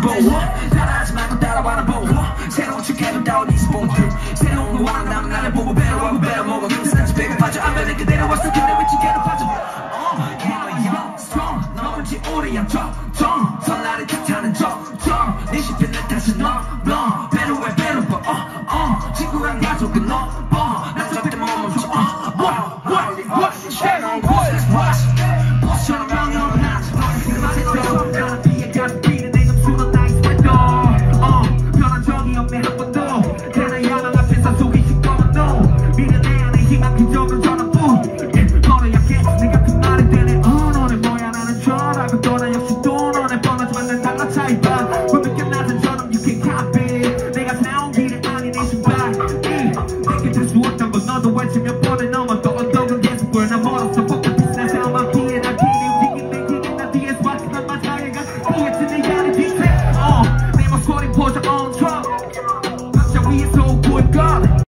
보고 따라하지 말고 따라와라 보고 새로운 축해도 다운 이스본들 새로운 거 원한다면 나를 보고 배워하고 배워먹어 힘쓰는지 배가 빠져 안 변해 그대로 왔어 그대 왜 지게로 빠져 Young, strong 너무지 오래야 정정 설날을 탓하는 정정 네 실패는 다시 너 배로해 배로봐 친구랑 가족은 너 나 절대 못 멈춰 새로운 곳에서 버스처럼 명령하지 나는 비에 가는 비는 내 점수는 나의 스웨터 변한 적이 없네 한 번도 대나야만 앞에서 속이 시꺼먼 미래 내 안에 희망 그저는 전화뿐 너는 약해 내 같은 말이 되네 너는 뭐야 나는 저라고 또 난 역시 또 너네 뻔하지만 난 달라 차이봐 분명히 낮은 저놈 you can copy 내가 나온 길이 아닌 내 신발 내게 될 수 없던 건 너도 알지 몇 번에 넘어 또 어떤 계속 나 멀었어 복잡 비싼 상황 뒤에 나 길이 움직인 내 길이 나 뒤에서 왔지 난 마차에가 뒤에서 내 야리 뒤에 내 목소리 포장 on top 박자 위에서 오고 있거든